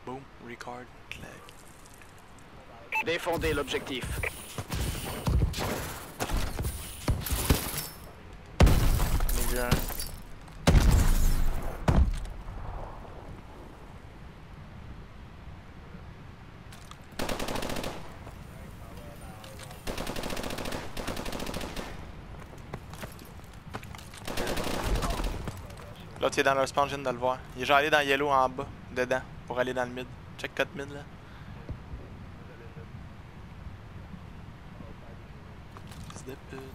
Boom, record, lag. Défendez l'objectif. Milieu. L'autre il est dans leur spawn, je viens de le voir. Il est genre allé dans yellow en bas, dedans, pour aller dans le mid. Check cut mid là. Fils de pute.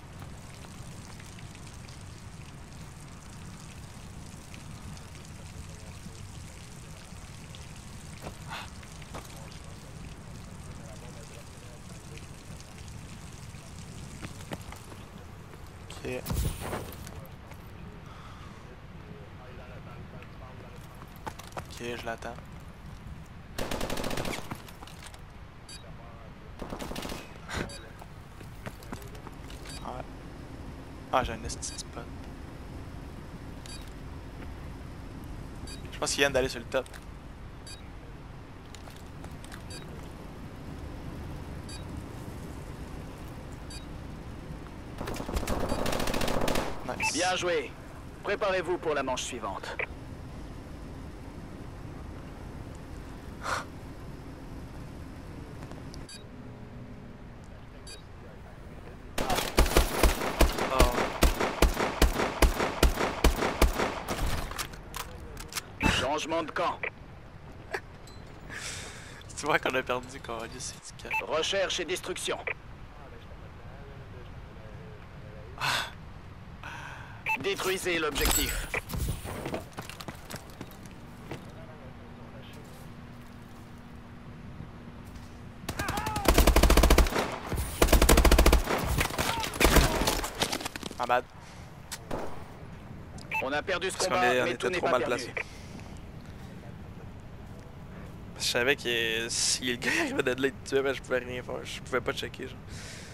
Ok. Ok, je l'attends. Ouais. Ah, j'ai un esti de spot. Je pense qu'ils viennent d'aller sur le top. Nice. Bien joué. Préparez-vous pour la manche suivante. Oh. Changement de camp. Tu vois qu'on a perdu quand on a dit c'est du cas. Recherche et destruction. Détruisez l'objectif. Ah bad. On a perdu ce Parce qu'on combat, on mais était tout n'est trop pas mal perdu. placé. Je savais que si le gars arrivait de là, il te tuait, ben je pouvais rien faire. Je pouvais pas checker. Genre.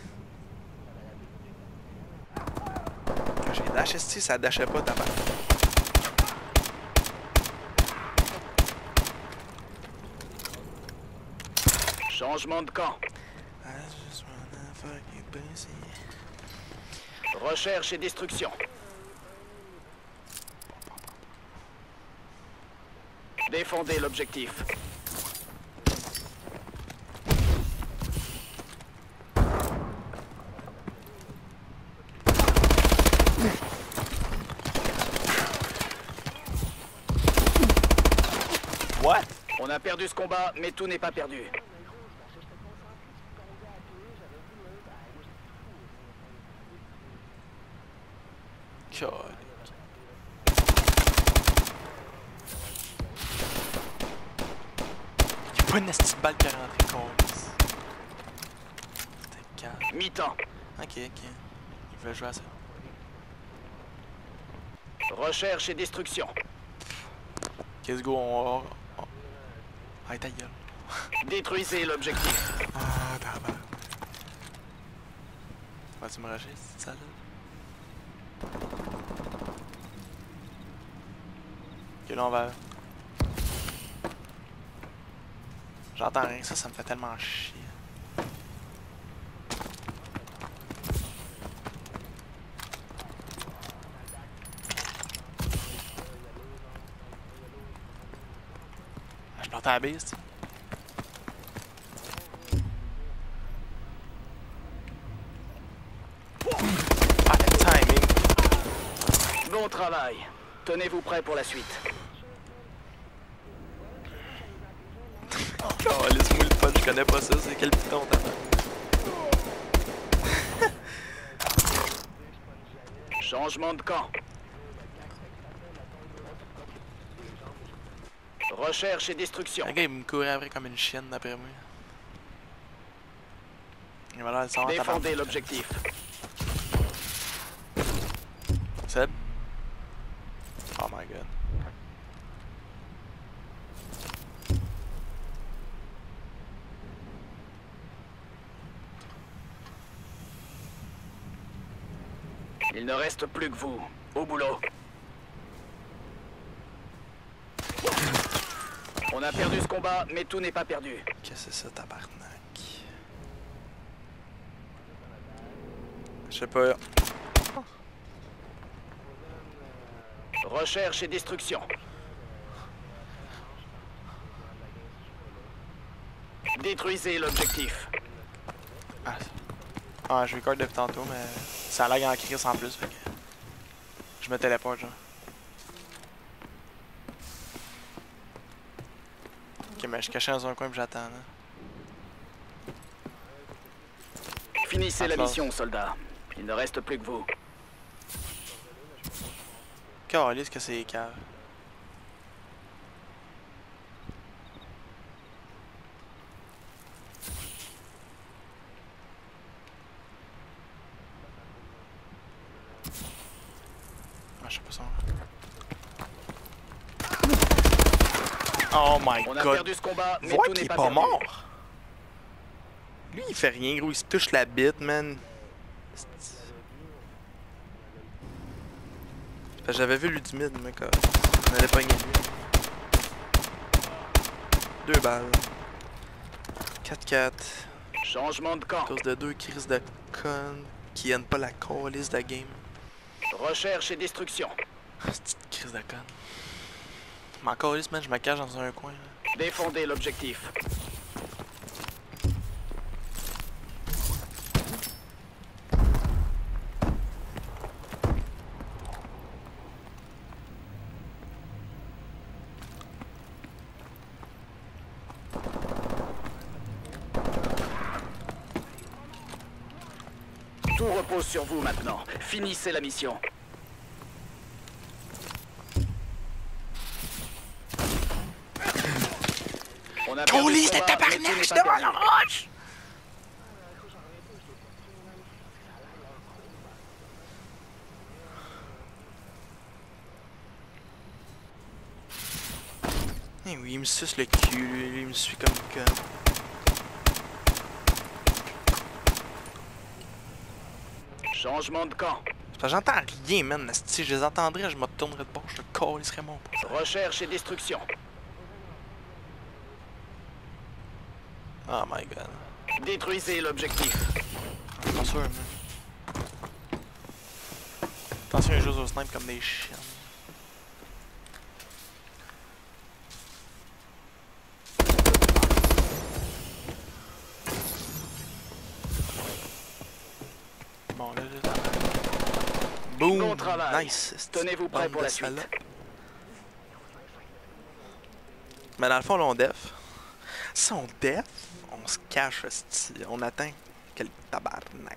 Quand j'ai dash, si ça dashait pas ta balle. Changement de camp. Recherche et destruction. Défendez l'objectif. What? On a perdu ce combat, mais tout n'est pas perdu. God. Y'a pas une petite balle qui est rentrée contre. C'était calme. Mi-temps. Ok. Il veut jouer à ça. Recherche et destruction. Ok, let's go, Ah, ta gueule. Détruisez l'objectif. Ah, tabarnak. Vas-tu me rager, cette salle? Ok, là on va... J'entends rien, ça me fait tellement chier. Je l'entends à la base, tu sais. Ah, le timing! Bon travail. Tenez-vous prêts pour la suite. Oh, laisse-moi le fun, je connais pas ça, c'est quel piton t'as fait? Changement de camp. Recherche et destruction. Le gars, il me courait après comme une chienne d'après moi. Il va là, le sang Défendez l'objectif. Seb? Oh my god. Il ne reste plus que vous. Au boulot. On a perdu ce combat, mais tout n'est pas perdu. Qu'est-ce que c'est ça, tabarnak? Je sais pas. Recherche et destruction. Détruisez l'objectif. Ah, je record depuis tantôt, mais ça lag en crise en plus, fait que je me téléporte, genre. Ok, mais je suis caché dans un coin et j'attends, là. Finissez la mission, soldats. Il ne reste plus que vous. Calisse que c'est cave. Ah, je sais pas ça. Oh my On a god. perdu ce combat, mais Vois tout qu'il n'est est pas pas perdu. mort. Lui, il fait rien, gros. Il se touche la bite, man. J'avais vu l'ultimate, mais quoi. On allait pogner lui. 2 balles. 4-4. Changement de camp. À cause de 2 crises de connes qui aiment pas la calice de la game. Recherche et destruction. Petite crise de connes. Mais encore man, je me cache dans un coin. Là. Défendez l'objectif. Tout repose sur vous maintenant. Finissez la mission. On a perdu Calice ce de combat, mais tout tabarnak, n'est je pas te vois perdu. la roche! Eh oui, il me suce le cul, lui, il me suit comme une conne. Changement de camp. C'est parce que j'entends rien, man. Si je les entendrais, je me tournerais de bord, je te calisserais mon pote. Recherche et destruction. Oh my god. Détruisez l'objectif. Pas sûr, man. Attention, ils jouent au snipe comme des chiens. Bon, là, boom! Bon travail. Nice! Tenez-vous prêts pour la Bande de suite. salopes. Mais dans le fond, là, on def. Si on def, on se cache, esti. On atteint quel tabarnak.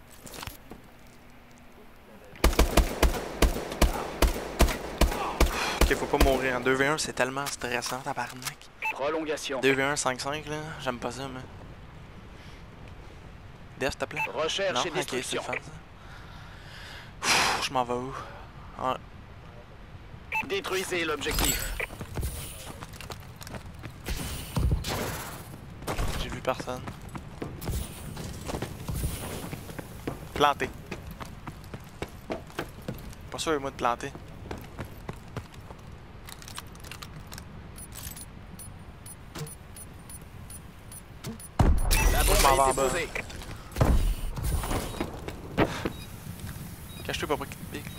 Ok, faut pas mourir. En 2v1, c'est tellement stressant, tabarnak. Prolongation. 2v1, 5-5, là, j'aime pas ça, mais. Def, s'il te plaît. Recherche Non, et ok, c'est le destruction. fun, ça. Pfff, je m'en vais où? Ah, Détruisez l'objectif. j'ai vu personne. Planté. Pas sûr, moi, de planter. La bombe m'en vais a en été bas. posée. Cache-toi, pas qu'il te pique.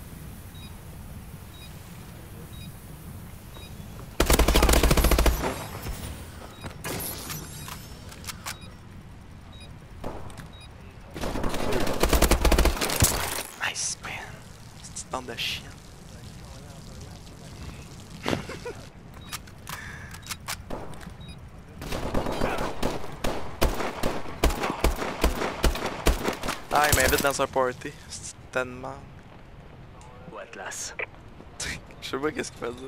Nice, man. Petite bande de chiens. Ah, il m'invite dans un party. C'est tellement. Ou Atlas. Je sais pas qu'est-ce qu'il faisait.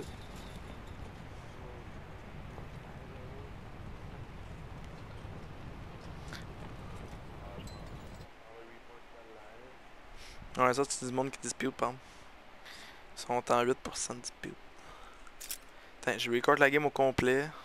Ouais, ça, c'est du monde qui dispute, par exemple. Ils sont en 8% de dispute. Attends, je record la game au complet.